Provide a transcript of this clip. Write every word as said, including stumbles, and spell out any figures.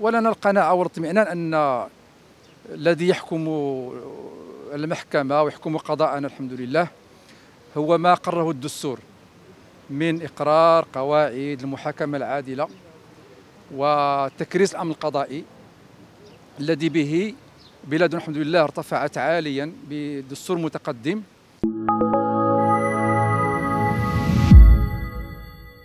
ولنا القناعة والاطمئنان أن الذي يحكم المحكمة ويحكم قضاءنا الحمد لله هو ما قرره الدستور من إقرار قواعد المحاكمة العادلة وتكريس الأمن القضائي الذي به بلادنا الحمد لله ارتفعت عاليا بدستور متقدم.